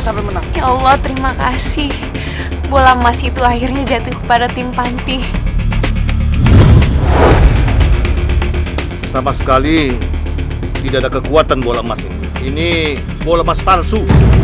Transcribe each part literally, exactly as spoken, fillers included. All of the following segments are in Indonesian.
sampai menang. Ya Allah, terima kasih. Bola emas itu akhirnya jatuh kepada tim Panti. Sama sekali tidak ada kekuatan bola emas ini. Ini bola emas palsu.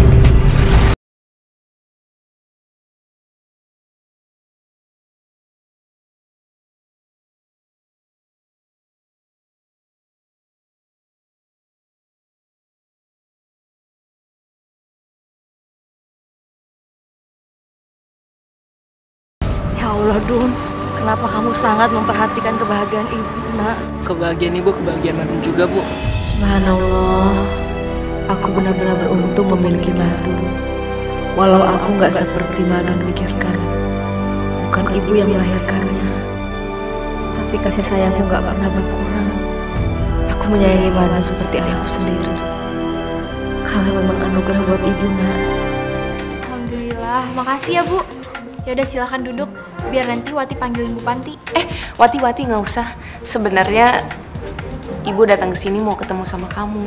Ya Allah, Dun. Kenapa kamu sangat memperhatikan kebahagiaan ibu, nak? Kebahagiaan ibu, kebahagiaan Madun juga, Bu. Subhanallah. Aku benar-benar beruntung memiliki Madun. Walau aku nggak seperti Madun pikirkan. Bukan ibu yang melahirkannya. Tapi kasih sayangku nggak pernah berkurang. Aku menyayangi Madun seperti anakku sendiri. Kamu memang anugerah buat ibu, nak. Alhamdulillah, makasih ya, Bu. Ya udah silakan duduk, biar nanti Wati panggilin Bu Panti. Eh, Wati, Wati nggak usah. Sebenarnya ibu datang ke sini mau ketemu sama kamu.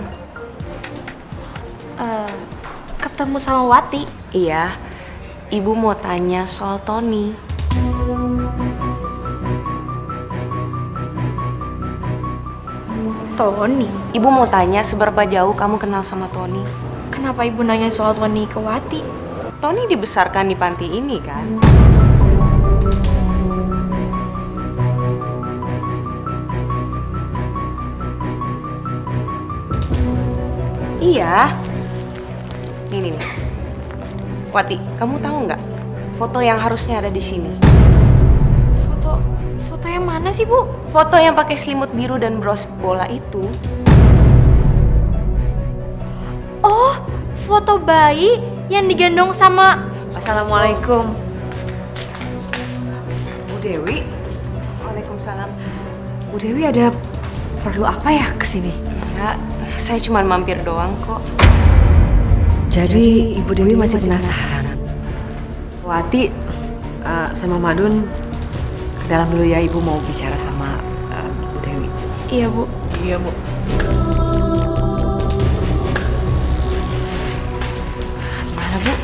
Uh, ketemu sama Wati? Iya, ibu mau tanya soal Tony. Tony? Ibu mau tanya seberapa jauh kamu kenal sama Tony? Kenapa ibu nanya soal Tony ke Wati? Tony dibesarkan di panti ini kan? Iya. Nih, nih, nih. Wati, kamu tahu nggak foto yang harusnya ada di sini? Foto, foto yang mana sih, Bu? Foto yang pakai selimut biru dan bros bola itu. Oh, foto bayi yang digendong sama... Assalamualaikum. Bu Dewi. Waalaikumsalam. Bu Dewi ada perlu apa ya kesini? Ya, saya cuma mampir doang kok. Jadi Ibu Dewi masih penasaran. Wati uh, sama Madun ke dalam dulu ya, Ibu mau bicara sama uh, Bu Dewi. Iya, Bu. Iya, Bu. Gimana, Bu?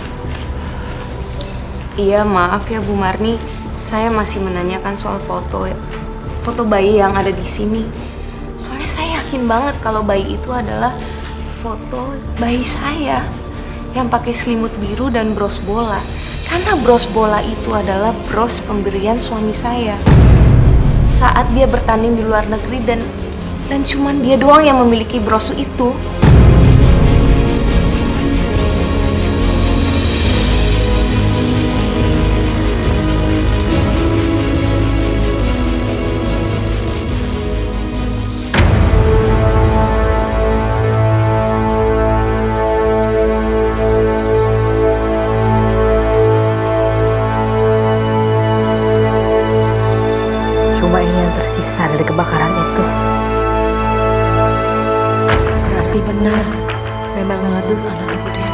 Iya, maaf ya Bu Marni. Saya masih menanyakan soal foto foto bayi yang ada di sini. Soalnya saya yakin banget kalau bayi itu adalah foto bayi saya yang pakai selimut biru dan bros bola. Karena bros bola itu adalah bros pemberian suami saya saat dia bertanding di luar negeri, dan dan cuman dia doang yang memiliki bros itu. Cuma ini yang tersisa dari kebakaran itu. Berarti benar, memang Madun anak Ibu Dewi.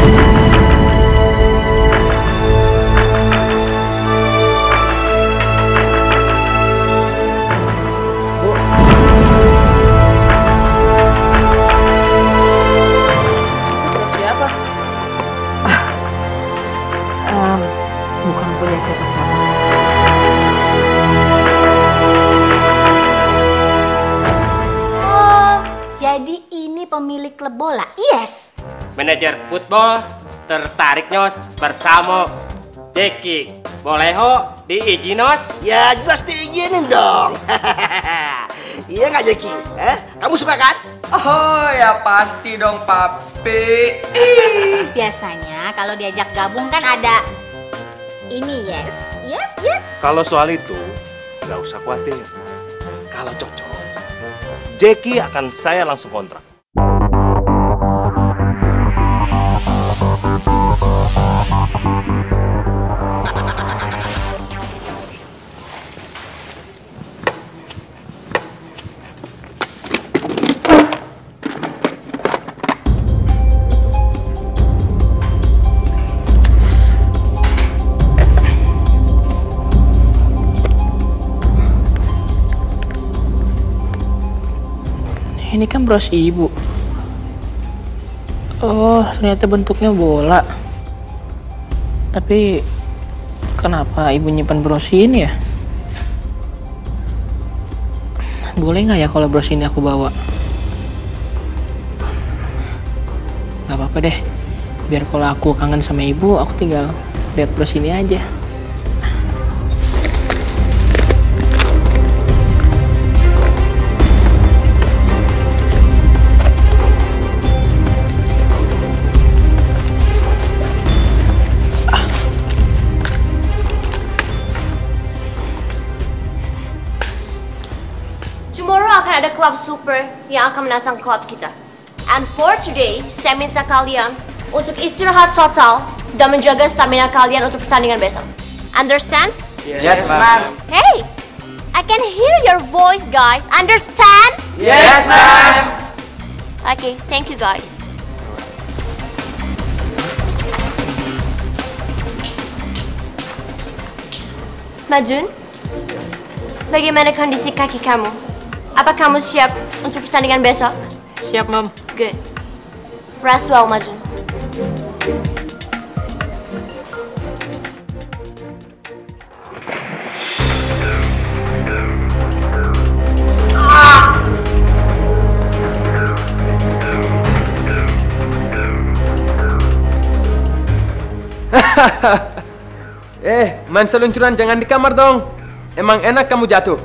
Itu siapa? Um, bukan punya siapa-siapa. Jadi ini pemilik klub bola, yes. Manajer football tertarik nyos bersama Jeki. Boleh ho diizinos? Ya jelas diizinin dong. Iya nggak Jeki? Eh, kamu suka kan? Oh ya pasti dong papi. Biasanya kalau diajak gabung kan ada ini, yes, yes, yes. Kalau soal itu, nggak usah khawatir. Kalau cocok, Jeki akan saya langsung kontrak. Ini kan bros ibu. Oh, ternyata bentuknya bola. Tapi kenapa ibu nyimpan bros ini ya? Boleh nggak ya kalau bros ini aku bawa? Gak apa-apa deh. Biar kalau aku kangen sama ibu, aku tinggal lihat bros ini aja. Tomorrow akan ada klub super yang akan menantang klub kita. And for today, saya minta kalian untuk istirahat total dan menjaga stamina kalian untuk pertandingan besok. Understand? Yes, ma'am. Hey, I can hear your voice, guys. Understand? Yes, ma'am. Okay, thank you, guys. Majun, bagaimana kondisi kaki kamu? Apa kamu siap untuk pertandingan besok? Siap, Mam. Good. Rest well, Majun. Eh, main seluncuran jangan di kamar dong. Emang enak kamu jatuh.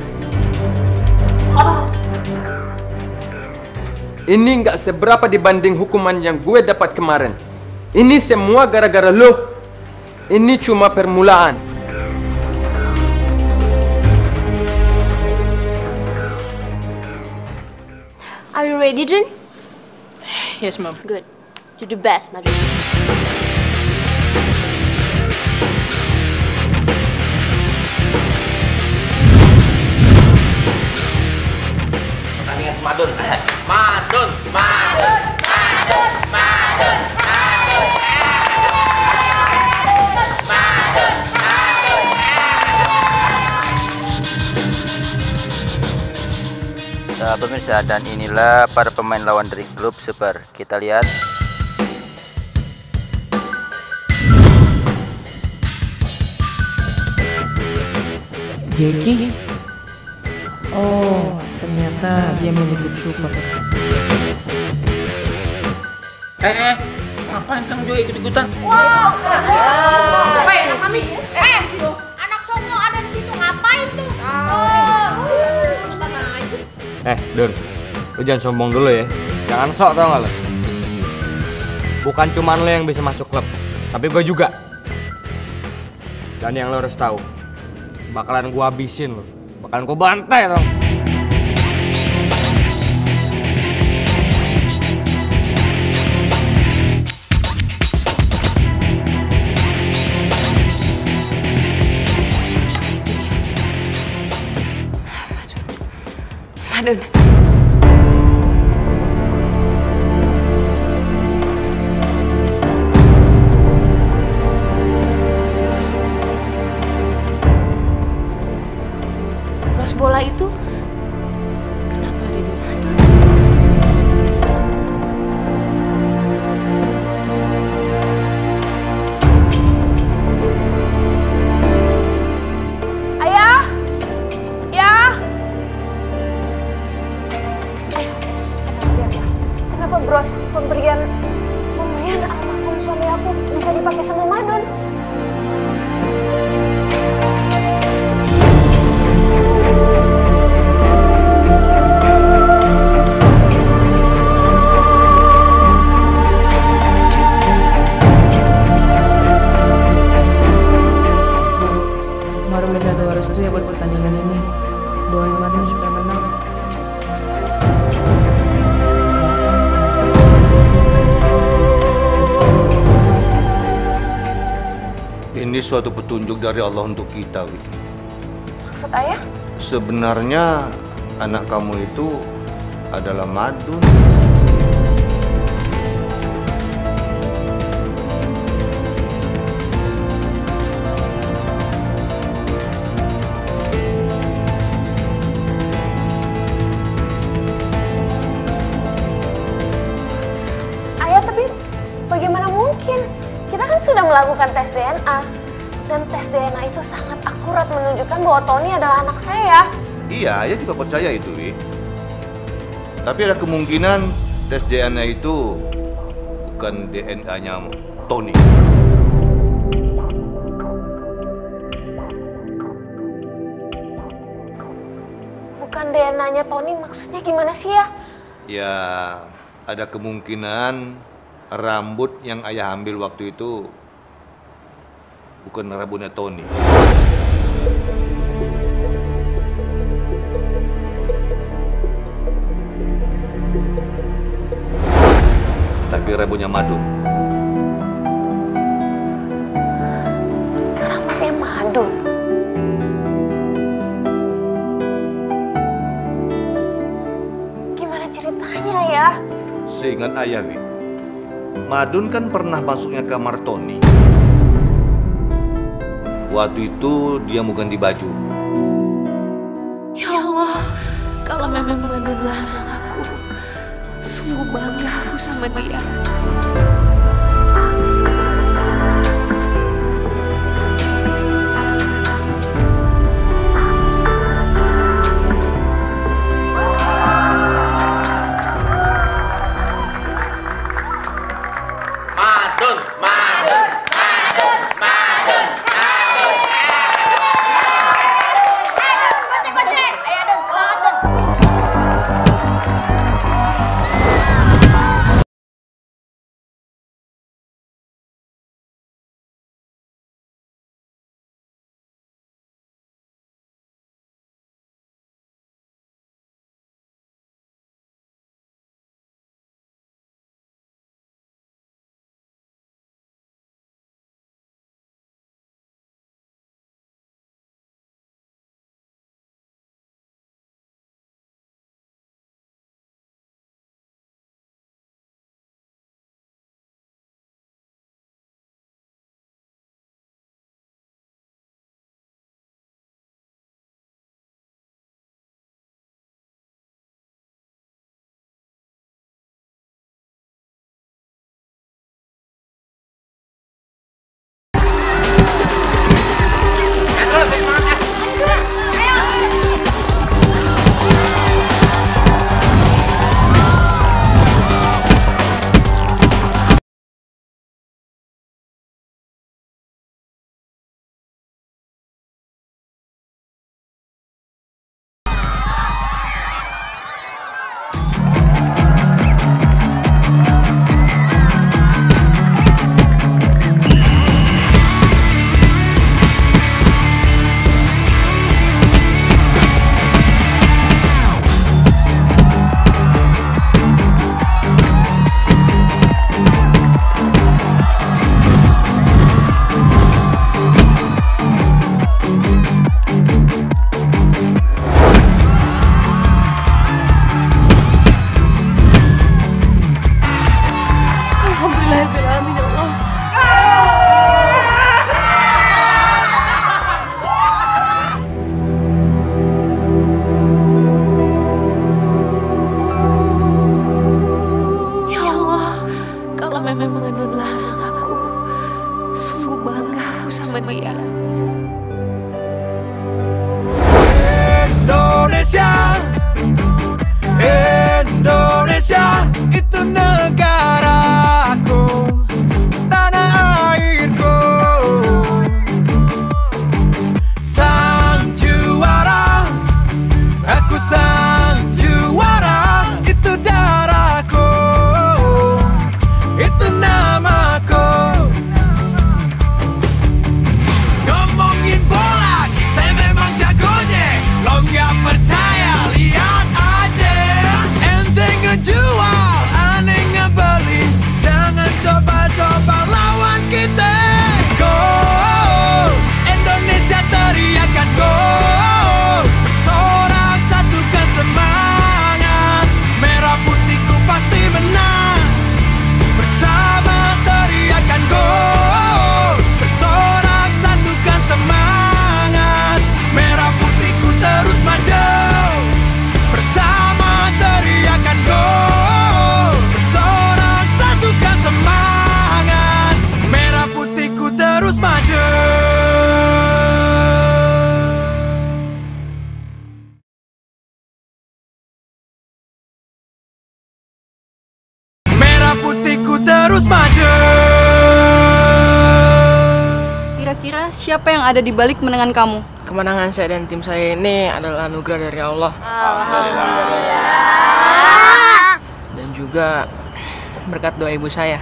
Ini nggak seberapa dibanding hukuman yang gue dapat kemarin. Ini semua gara-gara lo. Ini cuma permulaan. Are you ready, Jun? Yes, Mom. Good. You do best, Majun. Pertandingan Madun. Madun, Madun, Madun, Madun, Madun. Madun, Madun. Nah, pemirsa, dan inilah para pemain lawan dari klub Super. Kita lihat. Jeki? Oh, ternyata dia milik klub Super. Eh, eh, ngapain kamu juga ikut-ikutan? Wow. Ngapain? Kami. Eh, situ. Anak sombong ada di situ. Ngapain tuh? Oh. Eh, Dun, lu jangan sombong dulu ya. Jangan sok, tau gak lo? Bukan cuma lo yang bisa masuk klub, tapi gue juga. Dan yang lo harus tahu, bakalan gue habisin lo. Bakalan gue bantai, tau. Madun. Ros. Ros, bola itu kenapa ada di Madun? Ayah? Ya? Kenapa bros pemberian pemberian almarhum suami aku bisa dipakai sama Madun? Maru minta doa restu ya buat pertandingan ini. Doain Madun supaya menang. Ini suatu petunjuk dari Allah untuk kita, Wi. Maksud ayah? Sebenarnya anak kamu itu adalah Madun. Ayah, tapi melakukan tes D N A. Dan tes D N A itu sangat akurat menunjukkan bahwa Tony adalah anak saya. Iya, Ayah juga percaya itu, Wi. Tapi ada kemungkinan tes D N A itu bukan D N A-nya Tony. Bukan D N A-nya Tony, maksudnya gimana sih ya? Ya, ada kemungkinan rambut yang Ayah ambil waktu itu bukan rambutnya Tony. Tapi rambutnya Madun. Rambutnya Madun? Gimana ceritanya ya? Seingat Ayah, Wi, Madun kan pernah masuknya kamar Tony. Waktu itu dia mau ganti baju. Ya Allah, kalau memang Madun adalah anak aku, sungguh bangga aku sama dia. siapa yang ada di balik kemenangan kamu? Kemenangan saya dan tim saya ini adalah anugerah dari Allah. Alhamdulillah. Dan juga berkat doa ibu saya.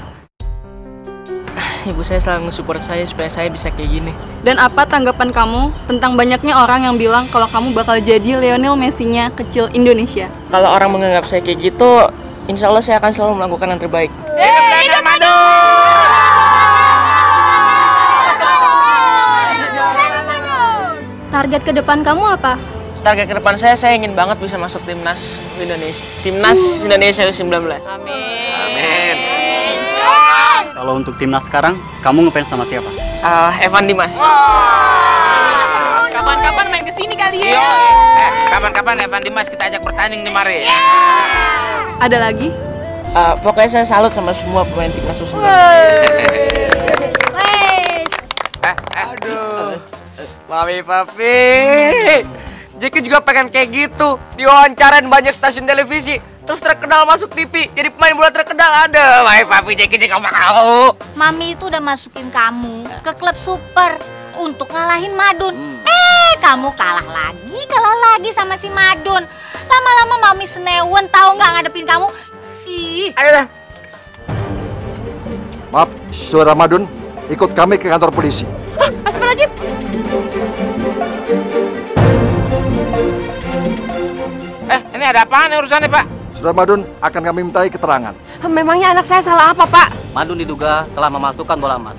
Ibu saya selalu nge-support saya supaya saya bisa kayak gini. Dan apa tanggapan kamu tentang banyaknya orang yang bilang kalau kamu bakal jadi Lionel Messi-nya kecil Indonesia? Kalau orang menganggap saya kayak gitu, insya Allah saya akan selalu melakukan yang terbaik. Hey, hidup Madun! Target ke depan kamu apa? Target ke depan saya, saya ingin banget bisa masuk timnas Indonesia. Timnas Indonesia U sembilan belas. Amin. Kalau untuk timnas sekarang, kamu ngefans sama siapa? Uh, Evan Dimas. Kapan-kapan main kesini kali ya? Yo, eh, kapan-kapan Evan Dimas kita ajak bertanding di mari. Ada lagi? Uh, pokoknya saya salut sama semua pemain timnas U sembilan belas. Aduh, Mami Papi, Jeki juga pengen kayak gitu, diwawancarain banyak stasiun televisi, terus terkenal masuk T V, jadi pemain bola terkenal. Ada, Mami Papi, Jeki juga mau. Mami itu udah masukin kamu ke klub super untuk ngalahin Madun. Eh, kamu kalah lagi, kalah lagi sama si Madun. Lama-lama Mami senewen tahu nggak ngadepin kamu? Sih. Ayolah. Maaf, Saudara Madun, ikut kami ke kantor polisi. Astagfirullahaladzim. Eh, ini ada apaan nih urusannya, Pak? Saudara Madun akan kami mintai keterangan. Memangnya anak saya salah apa, Pak? Madun diduga telah memasukkan bola emas.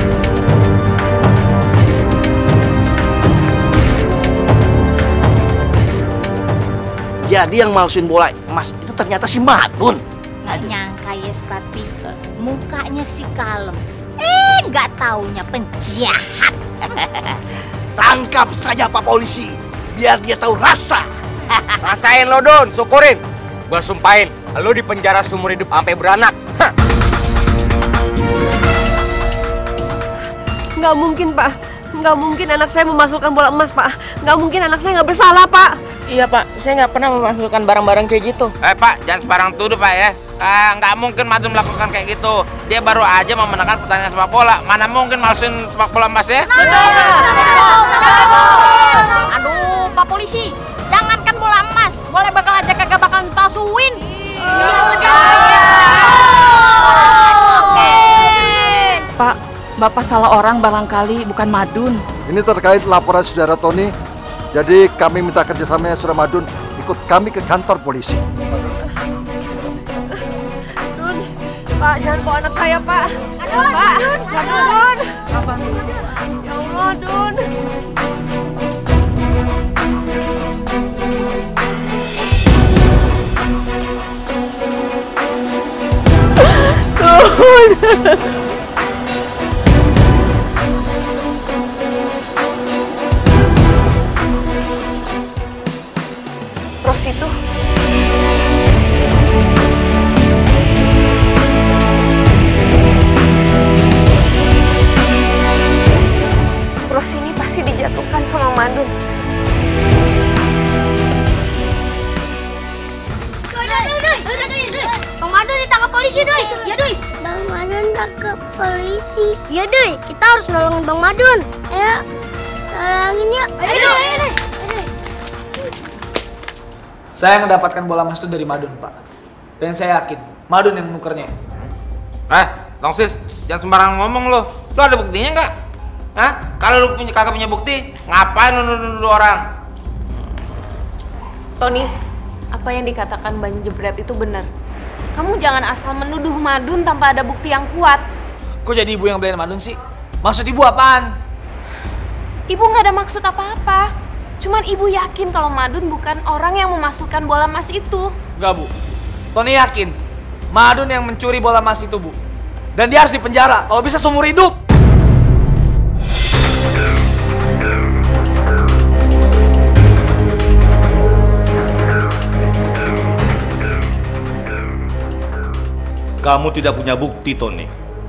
Jadi yang malsuin bola emas itu ternyata si Madun. Nggak nyangka yes papi, mukanya si kalem. Eh, nggak taunya penjahat. Tangkap saja Pak Polisi, biar dia tahu rasa. Rasain lo Don, syukurin. Gua sumpahin, lo di penjara seumur hidup sampai beranak. Nggak mungkin, Pak. Nggak mungkin anak saya memasukkan bola emas, Pak. Nggak mungkin anak saya nggak bersalah, Pak. Iya, Pak. Saya nggak pernah memasukkan barang-barang kayak gitu. Eh, Pak, jangan sembarang tuduh, Pak ya. Eh, nggak mungkin Madun melakukan kayak gitu. Dia baru aja memenangkan pertandingan sepak bola. Mana mungkin masukin sepak bola emas ya? Aduh, Pak Polisi, jangankan bola emas, boleh bakal aja kagak bakalan palsuin. Pak, Bapak salah orang barangkali, bukan Madun. Ini terkait laporan Saudara Tony. Jadi kami minta kerjasamanya Saudara Madun ikut kami ke kantor polisi. Dun, Pak, jangan bawa anak saya, Pak. Aduh, Pak, Dun, Dun. Sabar. Ya Allah, Dun. Dun. Ros itu Ros ini pasti dijatuhkan sama Madun. Bang Madun ditangkap polisi, Doi. Ya, Doi. Bang Madun tangkap polisi. Ya, Doi. Kita harus nolongin Bang Madun. Ayo, tolongin yuk. Ayo, ayo, Doi. Saya mendapatkan bola emas itu dari Madun, Pak. Dan saya yakin Madun yang menukernya. Eh, Tongsis, jangan sembarangan ngomong lo. Lo ada buktinya nggak? Hah? Kalau lo punya kagak punya bukti, ngapain lo nuduh orang? Tony, apa yang dikatakan Bang Jebret itu benar. Kamu jangan asal menuduh Madun tanpa ada bukti yang kuat. Kok jadi ibu yang belain Madun sih? Maksud ibu apaan? Ibu nggak ada maksud apa-apa. Cuman ibu yakin kalau Madun bukan orang yang memasukkan bola emas itu. Enggak, Bu. Tony yakin Madun yang mencuri bola emas itu, Bu. Dan dia harus dipenjara, kalau bisa seumur hidup. Kamu tidak punya bukti, Tony.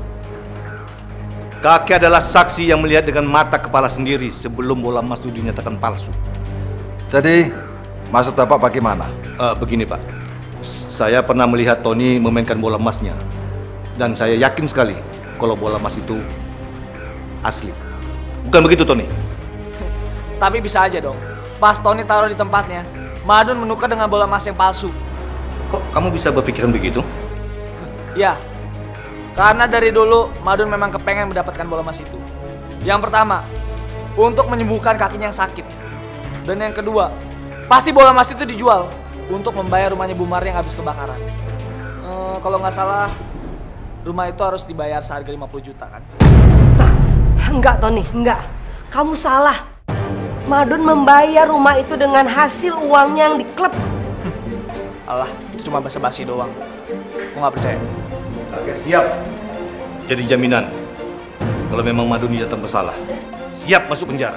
Kakek adalah saksi yang melihat dengan mata kepala sendiri sebelum bola emas itu dinyatakan palsu. Jadi, maksud Bapak bagaimana? Uh, begini, Pak. Saya pernah melihat Tony memainkan bola emasnya. Dan saya yakin sekali kalau bola emas itu asli. Bukan begitu, Tony? Tapi bisa aja dong. Pas Tony taruh di tempatnya, Madun menukar dengan bola emas yang palsu. Kok kamu bisa berpikiran begitu? Ya, karena dari dulu Madun memang kepengen mendapatkan bola emas itu. Yang pertama, untuk menyembuhkan kakinya yang sakit. Dan yang kedua, pasti bola emas itu dijual untuk membayar rumahnya Bu Marni yang habis kebakaran. Uh, kalau nggak salah, rumah itu harus dibayar seharga lima puluh juta kan? Enggak, Tony, enggak. Kamu salah. Madun membayar rumah itu dengan hasil uangnya yang di klub. Alah, itu cuma basa-basi doang. Aku nggak percaya. Oke, siap. Jadi jaminan. Kalau memang Madun datang bersalah, siap masuk penjara.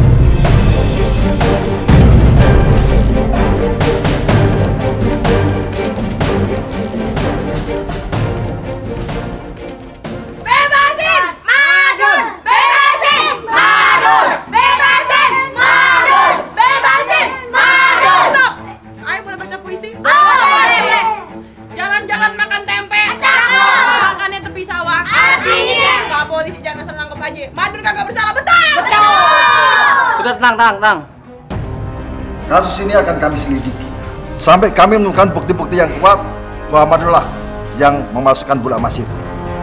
Bebasin Madun! Bebasin Madun! Bebasin Madun! Bebasin Madun! Stop! Ayo boleh baca puisi? Boleh! Jalan-jalan makan tempe. Makannya tepi sawah. Artinya? Pak polisi jangan asal nangkep aja. Madun kagak bersalah, betul? Betul! Sudah tenang, tenang, tenang. Kasus ini akan kami selidiki sampai kami menemukan bukti-bukti yang kuat bahwa Madunlah yang memasukkan bola emas itu.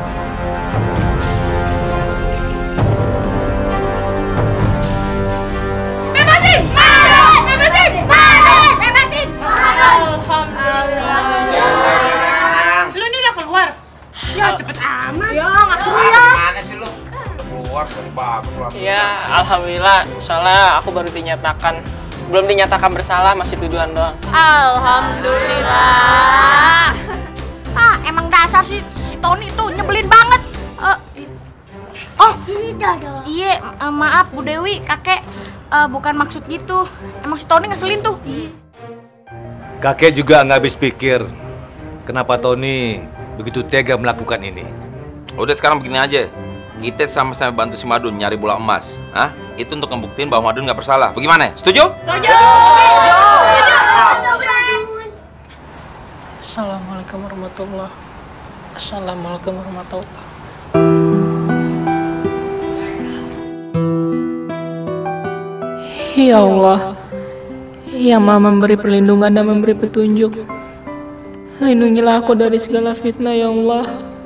Bebasin Madun! Bebasin Madun! Bebasin Madun! Alhamdulillah. Lu ini udah keluar? Ya cepet amat. Ya nggak seru ya. Mana sih lu? Keluar dari bagus lah. Iya, alhamdulillah. Soalnya aku baru dinyatakan, belum dinyatakan bersalah, masih tuduhan doang. Alhamdulillah. Ah, emang dasar si si Tony tuh nyebelin banget. Uh, oh, iya, uh, maaf Bu Dewi, kakek uh, bukan maksud gitu. Emang si Tony ngeselin tuh. Kakek juga nggak habis pikir kenapa Tony begitu tega melakukan ini. Udah sekarang begini aja. Kita sama-sama bantu si Madun nyari bola emas. Hah? Itu untuk membuktiin bahwa Madun nggak bersalah. Bagaimana? Setuju? Setuju. Assalamualaikum warahmatullahi Assalamualaikum warahmatullahi Ya Allah, yang Maha memberi perlindungan dan memberi petunjuk, lindungilah aku dari segala fitnah ya Allah,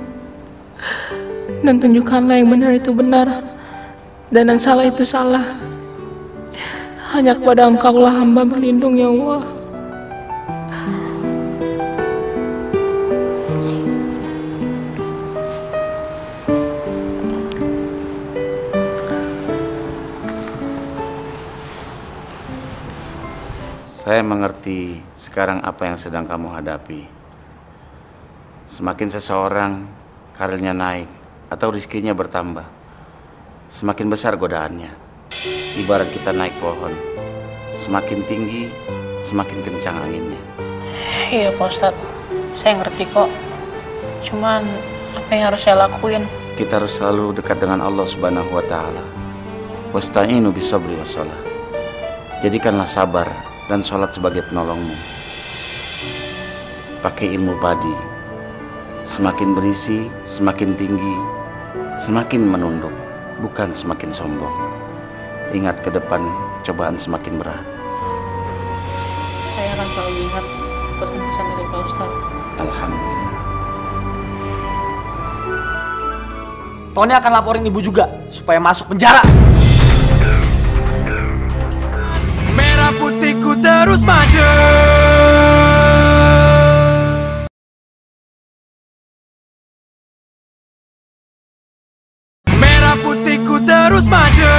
dan tunjukkanlah yang benar itu benar dan yang salah itu salah. Hanya kepada Engkau lah hamba berlindung ya Allah. Saya mengerti sekarang apa yang sedang kamu hadapi. Semakin seseorang karirnya naik atau rezekinya bertambah, semakin besar godaannya. Ibarat kita naik pohon, semakin tinggi, semakin kencang anginnya. Iya Pak Ustadz, saya ngerti kok. Cuman apa yang harus saya lakuin? Kita harus selalu dekat dengan Allah Subhanahu wa Ta'ala. Wasta'inu bisabri wassalah. Jadikanlah sabar dan sholat sebagai penolongmu. Pakai ilmu padi. Semakin berisi, semakin tinggi, semakin menunduk, bukan semakin sombong. Ingat ke depan, cobaan semakin berat. Saya akan selalu ingat pesan-pesan dari Pak Ustadz. Alhamdulillah. Tony akan laporin ibu juga supaya masuk penjara. Merah putihku terus maju. Merah putihku terus maju.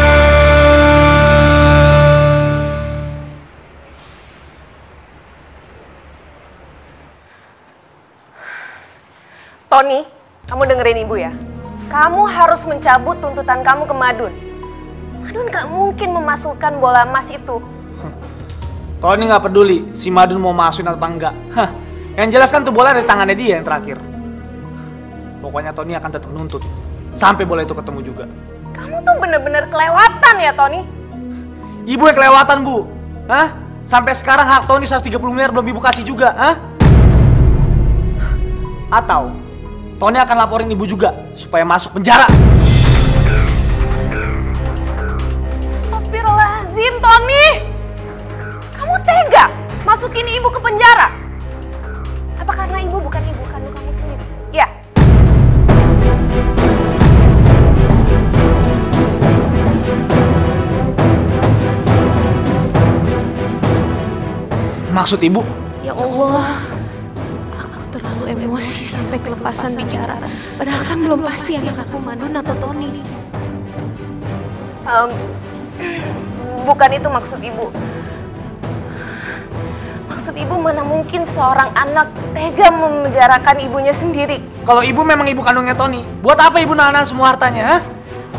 Tony, kamu dengerin ibu ya. Kamu harus mencabut tuntutan kamu ke Madun. Madun gak mungkin memasukkan bola emas itu. Tony nggak peduli si Madun mau masukin atau enggak. Hah, yang jelas kan tuh bola dari tangannya dia yang terakhir. Pokoknya Tony akan tetap nuntut sampai bola itu ketemu juga. Kamu tuh bener-bener kelewatan ya Tony. Ibu yang kelewatan Bu. Hah? Sampai sekarang hak Tony seratus tiga puluh miliar belum ibu kasih juga. Hah? Atau Tony akan laporin ibu juga supaya masuk penjara. penjara? Apa karena ibu bukan ibu kandung kamu sendiri? Ya. Maksud ibu? Ya Allah, aku terlalu emosi sampai kelepasan bicara. Padahal kan belum pasti anak aku Madun atau Tony. Um, bukan itu maksud ibu. Maksud ibu mana mungkin seorang anak tega memenjarakan ibunya sendiri. Kalau ibu memang ibu kandungnya Tony, buat apa ibu nahan semua hartanya? Ha?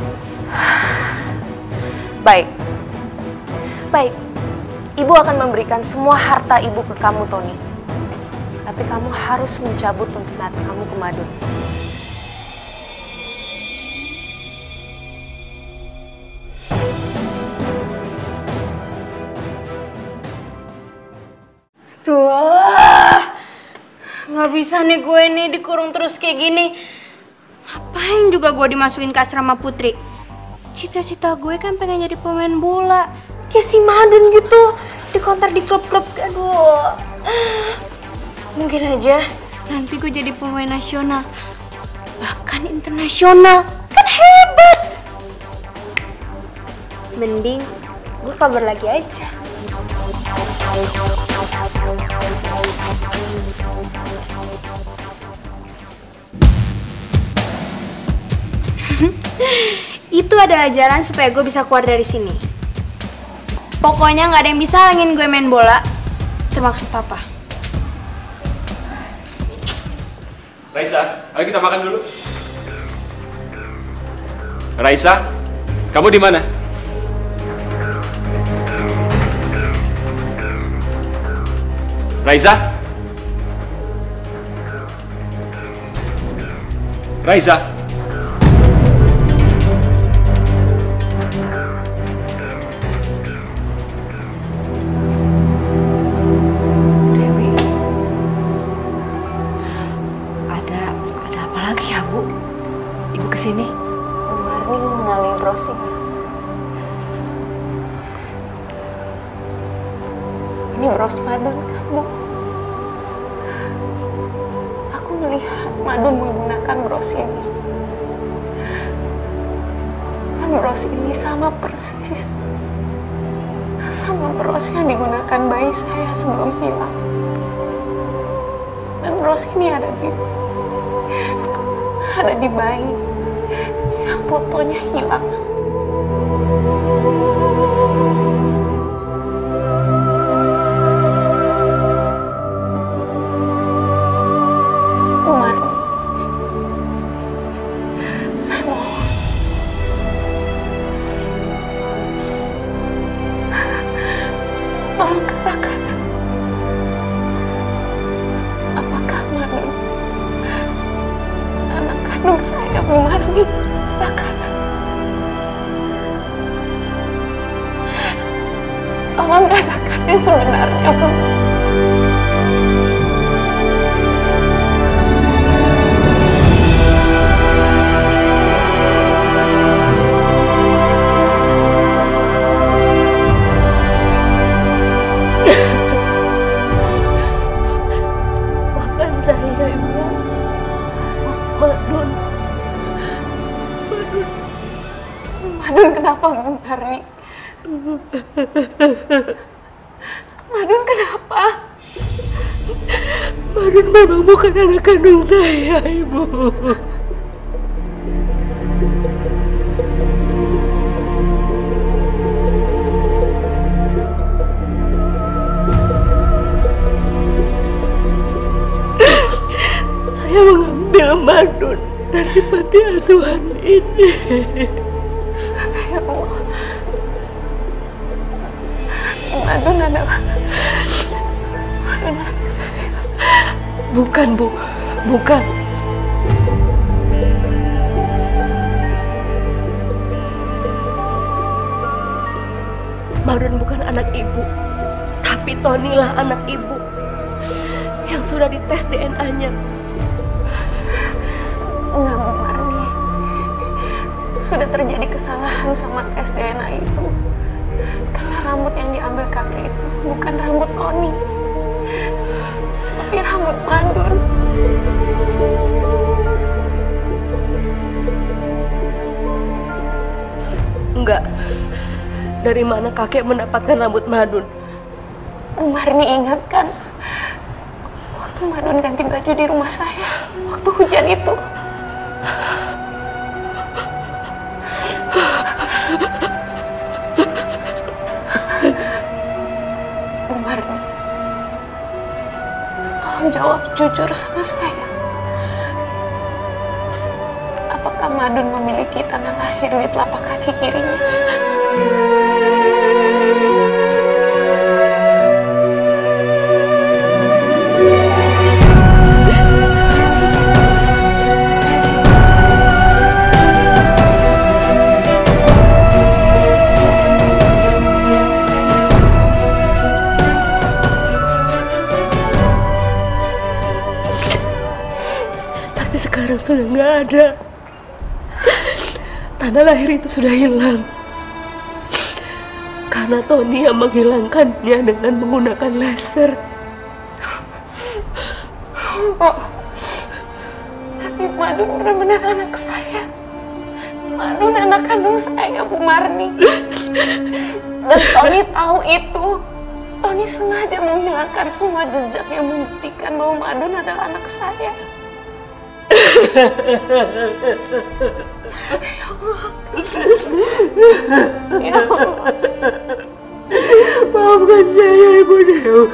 Baik, baik. Ibu akan memberikan semua harta ibu ke kamu, Tony. Tapi kamu harus mencabut tuntutan kamu ke Madun. Duh, nggak bisa nih gue nih dikurung terus kayak gini. Ngapain juga gue dimasukin ke asrama putri? Cita-cita gue kan pengen jadi pemain bola. Kayak si Madun gitu, dikontar di klub-klub. Aduh, mungkin aja nanti gue jadi pemain nasional, bahkan internasional. Kan hebat. Mending gue kabar lagi aja. Itu adalah jalan supaya gue bisa keluar dari sini. Pokoknya nggak ada yang bisa halangin gue main bola, termaksud papa. Raisa, ayo kita makan dulu. Raisa, kamu di mana? Raisa? Raisa? Dewi, ada ada apa lagi ya, Bu? Ibu kesini? Bu Marni mengenalin Rosi. Ini bros Madun kan, Bu? Aku melihat Madun menggunakan bros ini. Dan bros ini sama persis sama bros yang digunakan bayi saya sebelum hilang. Dan bros ini ada di ada di bayi yang fotonya hilang. Tolong katakan, apakah Madun anak kandung saya, Bu Marni? Katakan. Tolong katakan yang sebenarnya, Bu. Saya, Ibu. Madun. Madun. Madun kenapa, Bu Marni? Madun kenapa? Madun memang bukan anak kandung saya, Ibu. Saya mengambil Madun dari panti asuhan ini. Ya Allah. Madun adalah Madun anak saya. Bukan, Bu. Bukan. Madun bukan anak Ibu. Tapi Tony lah anak Ibu. Yang sudah dites D N A-nya. Enggak, Bu Marni. Sudah terjadi kesalahan sama tes D N A itu. Karena rambut yang diambil kakek itu bukan rambut Tony. dari mana kakek mendapatkan rambut Madun? Bu Marni ingat kan? Waktu Madun ganti baju di rumah saya, waktu hujan itu. Bu Marni, tolong jawab jujur sama saya. Apakah Madun memiliki tanah lahir di telapak kaki kirinya? Tapi sekarang sudah nggak ada. Tanah lahir itu sudah hilang. Karena Tony yang menghilangkannya dengan menggunakan laser. Oh, tapi Madun benar-benar anak saya. Madun anak kandung saya, Bu Marni. Dan Tony tahu itu. Tony sengaja menghilangkan semua jejak yang membuktikan bahwa Madun adalah anak saya. Ya Allah. Ya Allah. Maafkan saya, Ibu Dewi.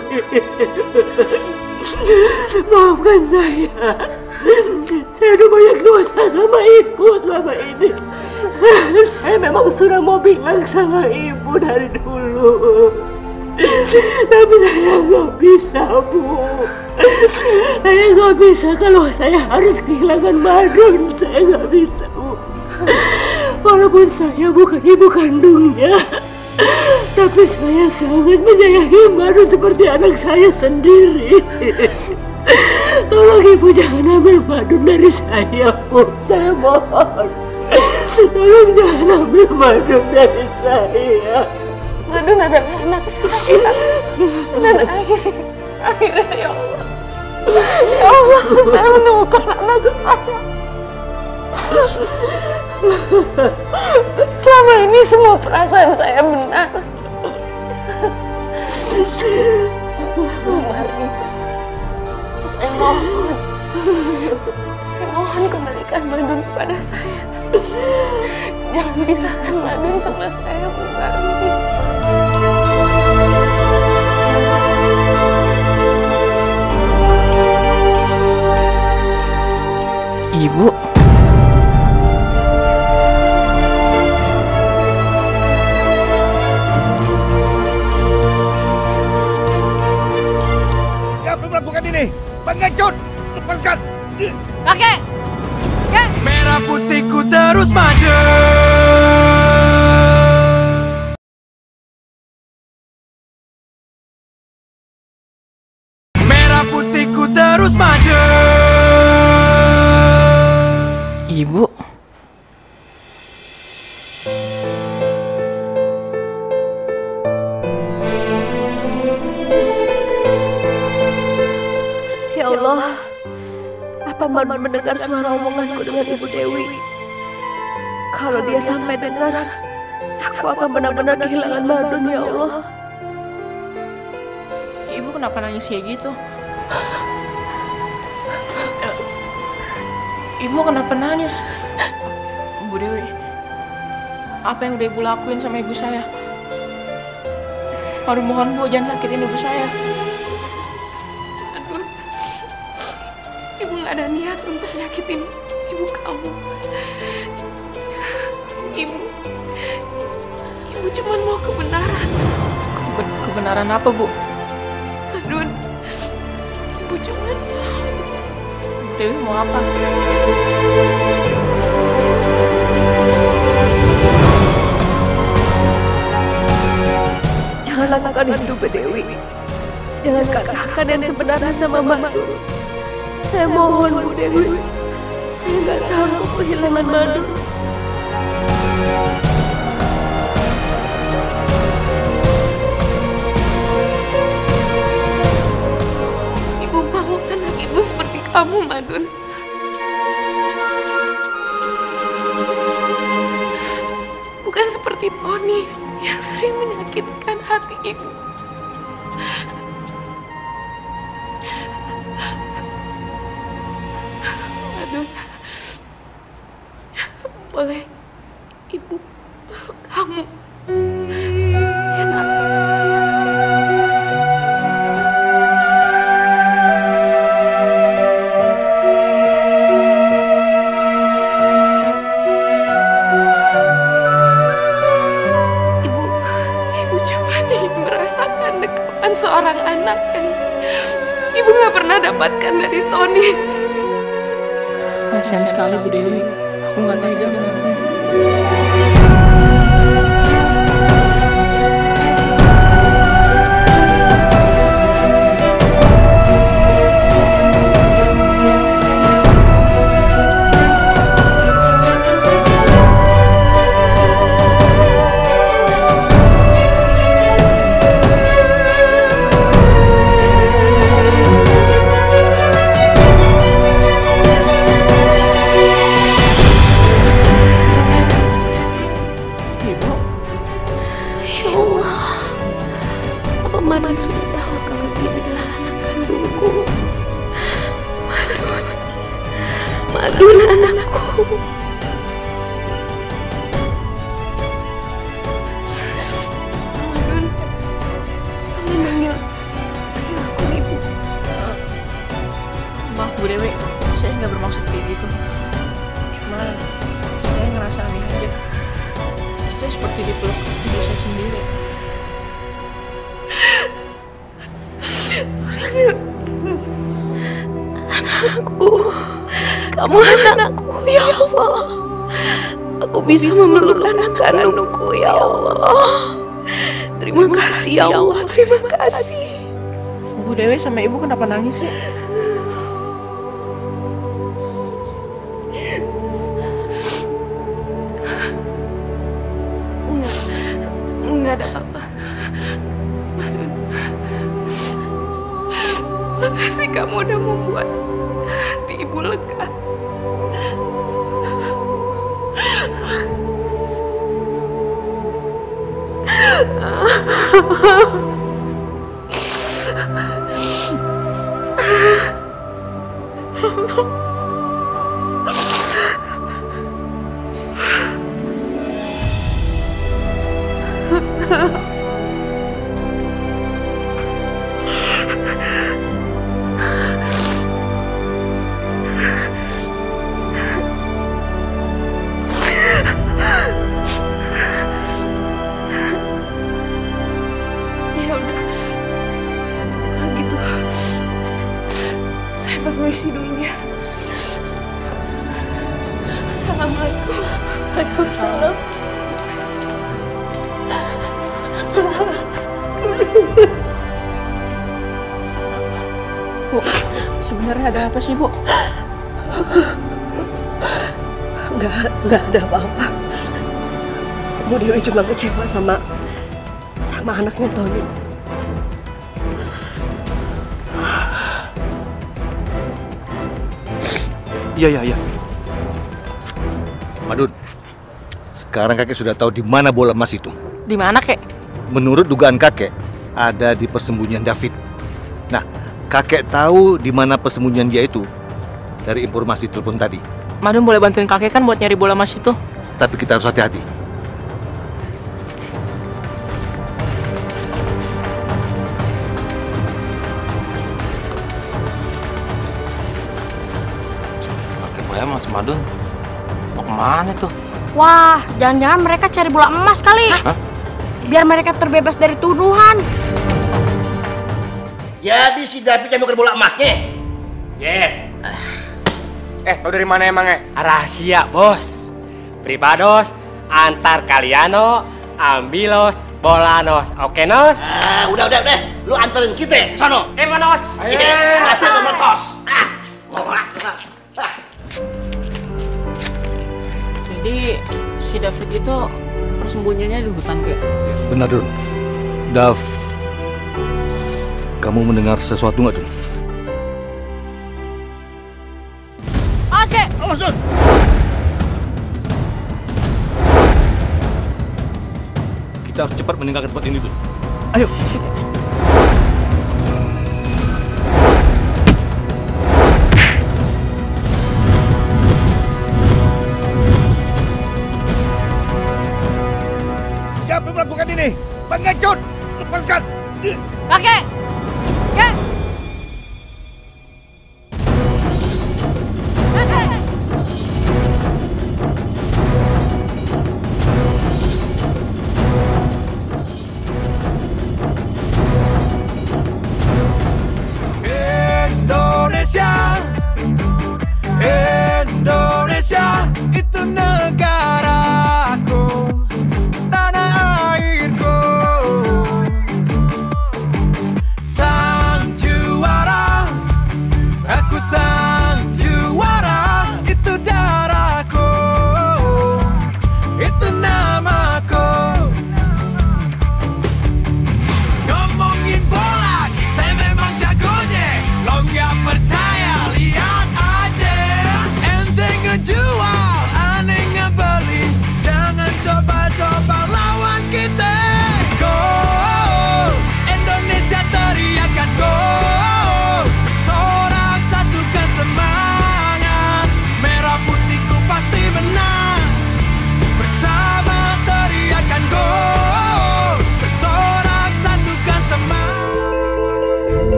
Maafkan saya. Saya udah banyak dosa sama Ibu selama ini. Saya memang sudah mau bilang sama Ibu dari dulu. Tapi saya nggak bisa, Bu. Saya nggak bisa kalau saya harus kehilangan Madun. Saya nggak bisa, Bu. Walaupun saya bukan ibu kandungnya, tapi saya sangat menyayangi Madun seperti anak saya sendiri. Tolong Ibu jangan ambil Madun dari saya, Bu. Saya mohon. Tolong jangan ambil Madun dari saya. Madun adalah anak saya. Dan akhirnya, akhirnya ya Allah. Ya Allah, saya menemukan anak saya. Selama ini semua perasaan saya benar. Bu Marni, saya mohon. Saya mohon kembalikan Madun kepada saya. Jangan pisahkan Madun sama saya, Bu Marni. Ibu. Siapa yang melakukan ini? Pengecut! Lepaskan! Kakek! Kakek! Merah putihku terus maju. Merah putihku terus maju. Ibu. Ya Allah, apa Madun mendengar suara omonganku dengan Ibu Dewi? Kalau dia sampai dengar, aku akan benar-benar kehilangan Madun, ya Allah. Ibu kenapa nangis kayak gitu? Ibu kenapa nangis? Bu Dewi, apa yang udah Ibu lakuin sama ibu saya? Aduh, mohon Bu, jangan sakitin ibu saya. Aduh, Ibu gak ada niat untuk nyakitin ibu kamu. Ibu, Ibu cuma mau kebenaran. Keben kebenaran apa, Bu? Aduh, Ibu cuma mau. Dewi mau apa? Jangan lakukan itu, Bu Dewi. Jangan katakan yang sebenarnya sama Madun. Saya mohon, Bu Dewi. Saya nggak sanggup kehilangan Madun. Ibu mau anak Ibu seperti kamu, Madun. Bukan seperti Tony yang sering menyakitkan hati ibu. Madun, boleh ibu peluk kamu? Ya, nak. Seorang anak yang ibu gak pernah dapatkan dari Tony. Kasian sekali Bu Dewi, aku gak tega melihatnya. Madun sudah tahu kalau dia adalah anak kandungku. Madun, Madun anakku. Madun, kamu manggil, manggil aku ibu. Maaf Bu Dewi, saya nggak bermaksud kayak gitu. Cuma saya ngerasa aneh aja. Saya seperti dipeluk ibu saya sendiri. Anakku, kamu anakku, ya Allah. Aku bisa memeluk anak kandungku, ya Allah. Terima kasih, ya Allah, terima kasih. Bu Dewi sama ibu kenapa nangis sih? Enggak, enggak ada apa-apa. Madun, makasih kamu udah membuat hati ibu lega. Ya udah, kalau gitu saya permisi dulu ya. Assalamualaikum. Waalaikumsalam. Bu, sebenarnya ada apa sih Bu? Nggak, nggak ada apa-apa. Bu Dewi cuma kecewa sama sama anaknya Tony. Iya, iya, iya. Madun, sekarang kakek sudah tahu di mana bola emas itu. Di mana, Kek? Menurut dugaan kakek, ada di persembunyian David. Nah, kakek tahu di mana persembunyian dia itu dari informasi telepon tadi. Madun boleh bantuin kakek kan buat nyari bola emas itu? Tapi kita harus hati-hati. Kakek Boya Mas Madun mau kemana tuh? Wah, jangan-jangan mereka cari bola emas kali. Hah? Biar mereka terbebas dari tuduhan. Jadi si David yang nuker bola emasnya? Yes. Eh, tau dari mana emangnya? Rahasia, bos. Privados, antar kaliano, ambilos, bolanos. Oke, Nos? Ah, udah, udah, udah. Lu anterin kita ke sono. Eh, Nos. Ayo. Aja lu metos. Ah. Jadi si David itu persembunyiannya di hutan, Kek? Benar, Dun. Dav, kamu mendengar sesuatu nggak, Dun? Awas, Kek! Awas, Dun! Kita Kita harus cepat meninggalkan tempat ini, Tun. Ayo. Siapa yang melakukan ini? Pengecut! Lepaskan! Kakek! Kakek!